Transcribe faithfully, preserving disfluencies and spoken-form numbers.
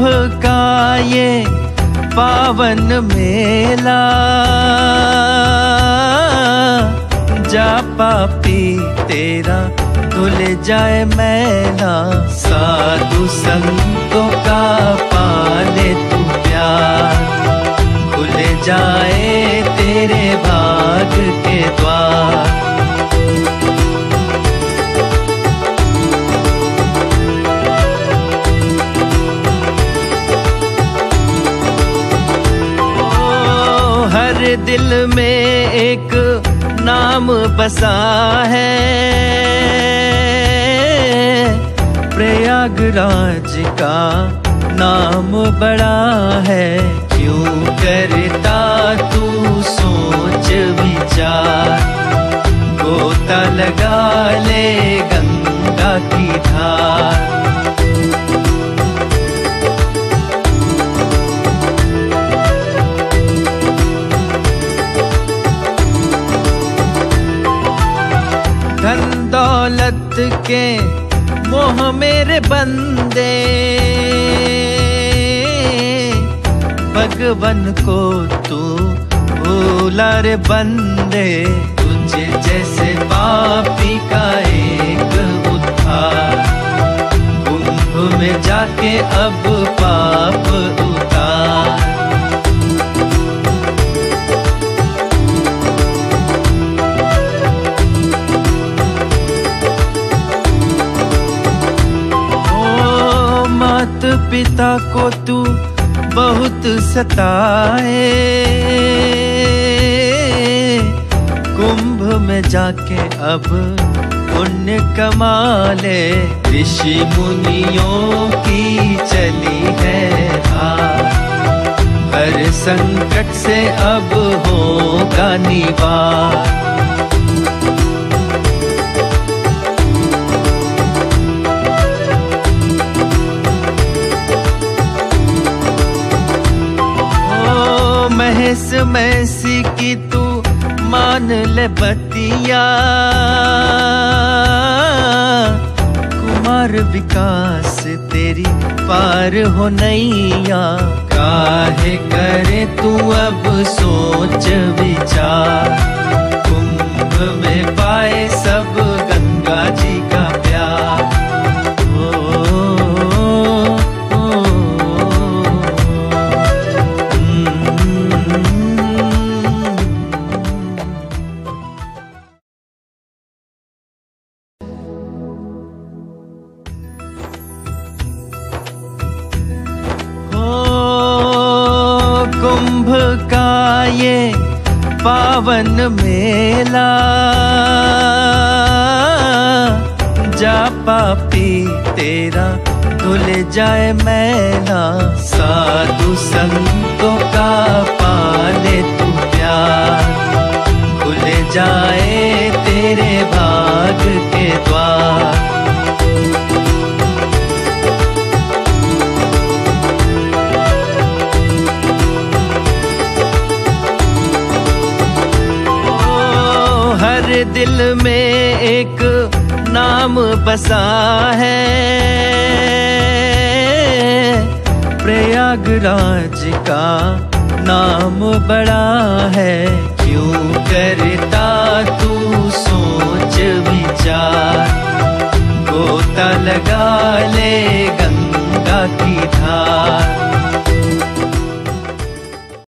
का ये पावन मेला, जा पापी तेरा धुल जाए मैला। साधु संतों का पाले तू प्यार, खुल जाए तेरे भाग के द्वार। दिल में एक नाम बसा है, प्रयागराज का नाम बड़ा है। क्यों करता तू सोच विचार, गोता लगा ले गंगा की धार। धन दौलत के मोह मेरे बंदे, भगवन को तू भूला रे बंदे। तुझे जैसे पापी का एक उद्धार, कुंभ में जाके अब पाप उतार। मात पिता को तू बहुत सताए, कुंभ में जाके अब पुण्य कमा ले। ऋषि मुनियों की चली है हार, हर संकट से अब होगा निवार। महेश मैसी की तू मान ले बतिया, कुमार विकास तेरी पार हो नैया। काहे करे तू अब सोच विचार, कुंभ में पाए सब गंगा जी का प्यार। कुंभ का ये पावन मेला, जा पापी तेरा धुल जाए मैला। साधु संतों का पाले तू प्यार, खुल जाए तेरे भाग के द्वार। हर दिल में एक नाम बसा है, प्रयागराज का नाम बड़ा है। क्यों करता तू सोच विचार, गोता लगा ले गंगा की धार।